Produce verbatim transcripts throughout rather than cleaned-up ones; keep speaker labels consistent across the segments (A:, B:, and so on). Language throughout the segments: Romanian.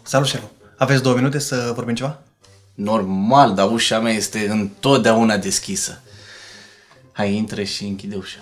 A: Salut, șeful. Aveți două minute să vorbim ceva?
B: Normal, dar ușa mea este întotdeauna deschisă. Hai, intră și închide ușa.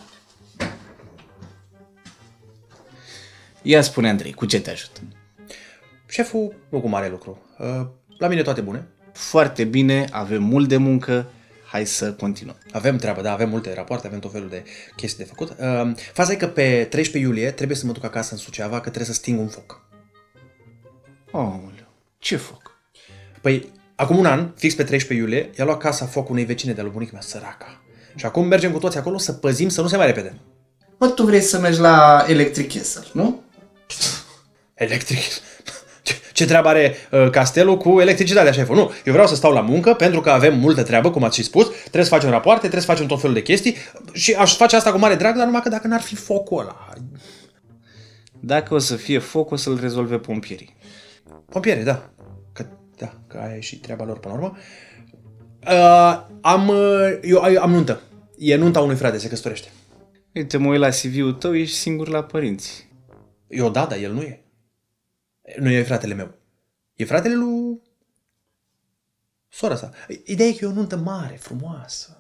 B: Ia spune, Andrei, cu ce te ajut?
A: Șeful, nu cu mare lucru. La mine toate bune.
B: Foarte bine, avem mult de muncă. Hai să continuăm.
A: Avem treabă, da, avem multe rapoarte, avem tot felul de chestii de făcut. Faza e că pe treisprezece iulie trebuie să mă duc acasă în Suceava, că trebuie să sting un foc.
B: Aoleu, ce foc?
A: Păi, acum un an, fix pe treisprezece iulie, i-a luat casa foc unei vecine de la bunica mea, săraca. Și acum mergem cu toți acolo să păzim să nu se mai repede.
B: Mă, tu vrei să mergi la Electric Castle, nu?
A: Electric? Ce, ce treabă are uh, castelul cu electricitatea, șeful? Nu, eu vreau să stau la muncă pentru că avem multă treabă, cum ați și spus. Trebuie să facem rapoarte, trebuie să facem tot felul de chestii și aș face asta cu mare drag, dar numai că dacă n-ar fi focul ăla.
B: Dacă o să fie foc, o să-l rezolve pompierii.
A: Pompiere, da. Că, da, că aia e și treaba lor până la urmă. Uh, am, uh, eu, eu am nuntă. E nunta unui frate, se căsătorește.
B: Uite, mă uit la C V-ul tău, ești singur la părinți.
A: Eu da, dar el nu e. Nu e fratele meu. E fratele lui sora sa. Ideea e că e o nuntă mare, frumoasă.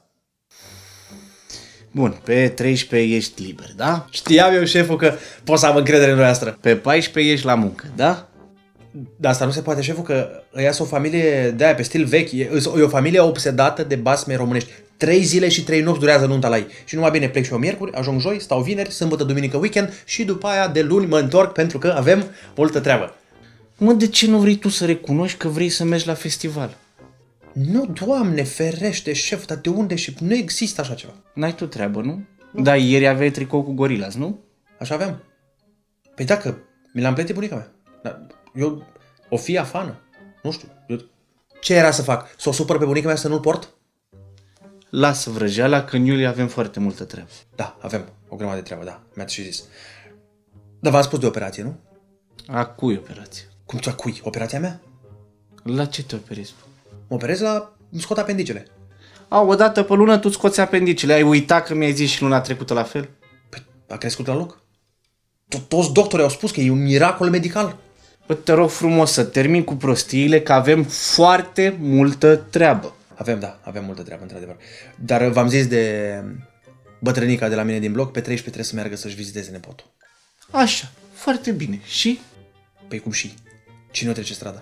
B: Bun, pe treisprezece ești liber, da?
A: Știam eu, șeful, că pot să am încredere în noastră.
B: Pe paisprezece ești la muncă, da?
A: Dar asta nu se poate, șeful, că ăia sunt o familie de aia pe stil vechi. E, e o familie obsedată de basme românești. Trei zile și trei nopți durează nunta la ei. Și numai bine plec și eu miercuri, ajung joi, stau vineri, sâmbătă, duminică, weekend și după aia de luni mă întorc pentru că avem multă treabă.
B: Mă, de ce nu vrei tu să recunoști că vrei să mergi la festival?
A: Nu, Doamne ferește, șef, dar de unde și nu există așa ceva.
B: N-ai tu treabă, nu? nu. Da, ieri aveai tricou cu Gorillaz, nu?
A: Așa aveam. Păi dacă mi l-am plătit bunica mea. Dar eu o fi afană. Nu știu. Eu... Ce era să fac? Să o supăr pe bunica mea să nu-l port?
B: Lasă vrăjeala, că în iulie avem foarte multă treabă.
A: Da, avem o grămadă de treabă, da. Mi-ați și zis. Dar v-am spus de operație, nu?
B: A cui operație?
A: Cum ți-a cui? Operația mea?
B: La ce te operezi?
A: Mă operez la... îmi scot apendicele.
B: A, o dată pe lună tu scoți apendicele. Ai uitat că mi-ai zis și luna trecută la fel?
A: Păi, a crescut la loc. Toți doctorii au spus că e un miracol medical.
B: Bă, te rog frumos să termin cu prostiile, că avem foarte multă treabă.
A: Avem, da, avem multă treabă, într-adevăr. Dar v-am zis de bătrânica de la mine din bloc, pe treisprezece trebuie să meargă să-și viziteze nepotul.
B: Așa, foarte bine. Și?
A: Păi cum și? Cine o trece strada?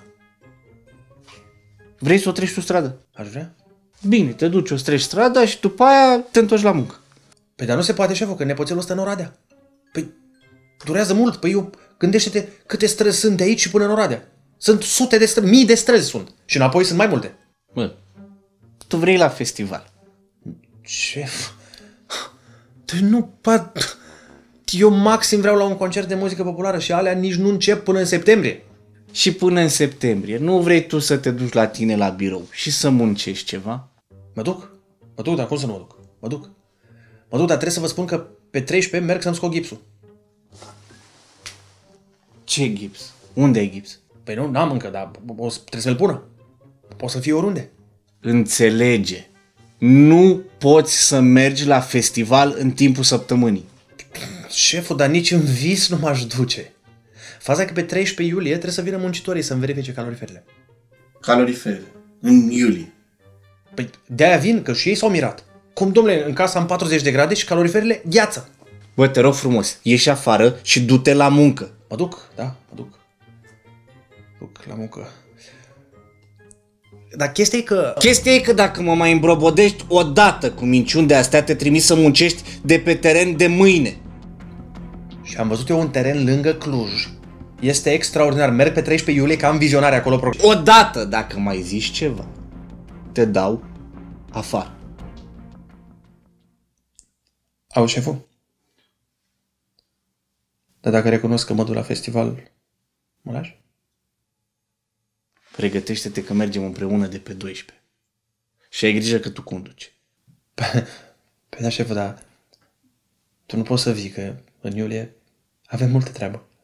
B: Vrei să o treci tu stradă?
A: Aș vrea?
B: Bine, te duci, o treci strada și după aia te întorci la muncă.
A: Păi dar nu se poate, șeful, că nepoțelul ăsta în Oradea. Păi durează mult. Păi eu, gândește-te câte străzi sunt de aici și până în Oradea. Sunt sute de străzi, mii de străzi sunt. Și înapoi sunt mai multe.
B: Bă, tu vrei la festival.
A: Șef, tu nu pa... Eu maxim vreau la un concert de muzică populară și alea nici nu încep până în septembrie.
B: Și până în septembrie nu vrei tu să te duci la tine la birou și să muncești ceva?
A: Mă duc. Mă duc, dar cum să nu mă duc? Mă duc. Mă duc, dar trebuie să vă spun că pe treisprezece merg să-mi scot gipsul.
B: Ce gips? Unde ai gips?
A: Păi nu, n-am încă, dar o, trebuie să-l pună. Poți să fie oriunde.
B: Înțelege. Nu poți să mergi la festival în timpul săptămânii.
A: Șeful, dar nici în vis nu m-aș duce. Faza e că pe treisprezece iulie trebuie să vină muncitorii să-mi verifice caloriferele.
B: Caloriferele? În iulie?
A: Păi de-aia vin, că și ei s-au mirat. Cum, domnule, în casa am patruzeci de grade și caloriferele gheață.
B: Bă, te rog frumos, ieși afară și du-te la muncă.
A: Mă duc, da, mă duc. Duc la muncă. Dar chestia e că...
B: Chestia e că dacă mă mai îmbrobodești odată cu minciuni de astea, te trimis să muncești de pe teren de mâine.
A: Și am văzut eu un teren lângă Cluj. Este extraordinar. Merg pe treisprezece iulie, că am vizionare acolo.
B: Odată, dacă mai zici ceva, te dau afară.
A: Auzi, șeful? Dar dacă recunosc că mă duc la festival, mă lași?
B: Pregătește-te că mergem împreună de pe doisprezece. Și ai grijă că tu conduci.
A: Păi da, șeful, dar tu nu poți să vii, că în iulie avem multă treabă.